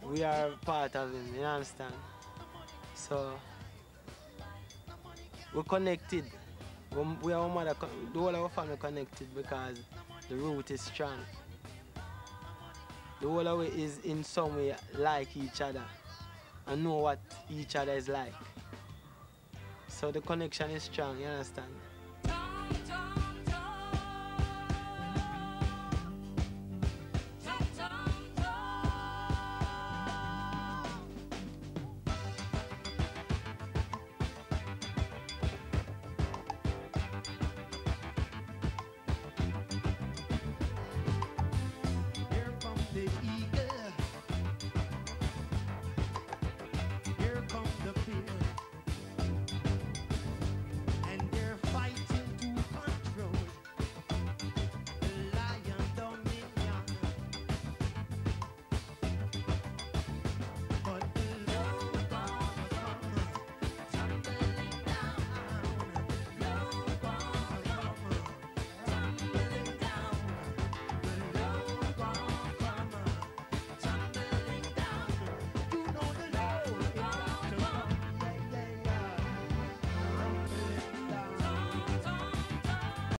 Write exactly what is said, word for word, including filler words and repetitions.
we are part of him, you understand? So we're connected. We we are mother, the whole of our family connected because the root is strong. The whole of it is in some way like each other and know what each other is like. So the connection is strong, you understand?